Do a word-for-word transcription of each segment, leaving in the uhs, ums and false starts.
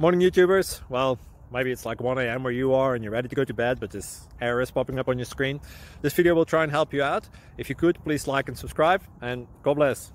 Morning YouTubers. Well, maybe it's like one A M where you are and you're ready to go to bed, but this error is popping up on your screen. This video will try and help you out. If you could, please like and subscribe, and God bless.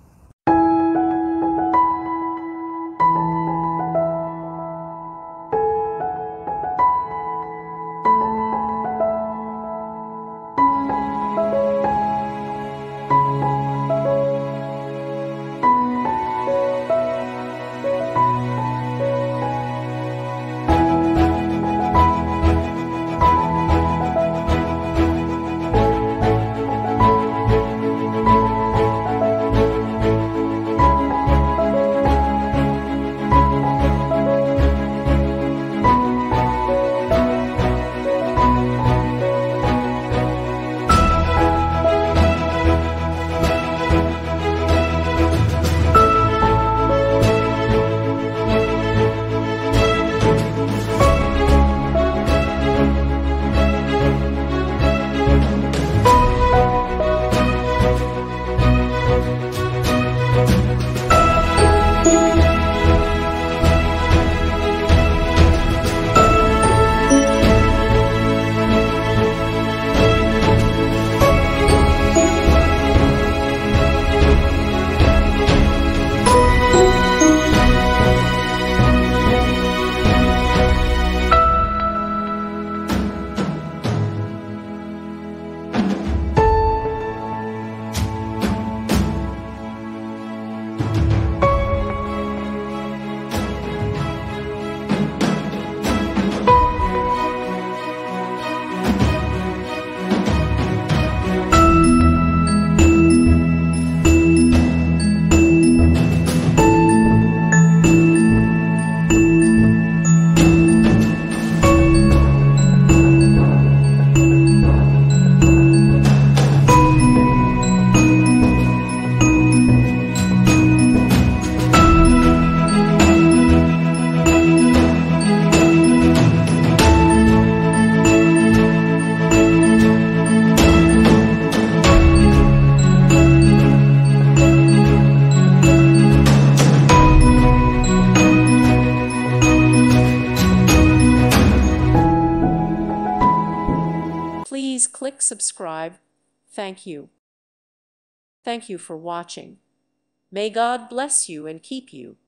Please click subscribe. Thank you. Thank you for watching. May God bless you and keep you.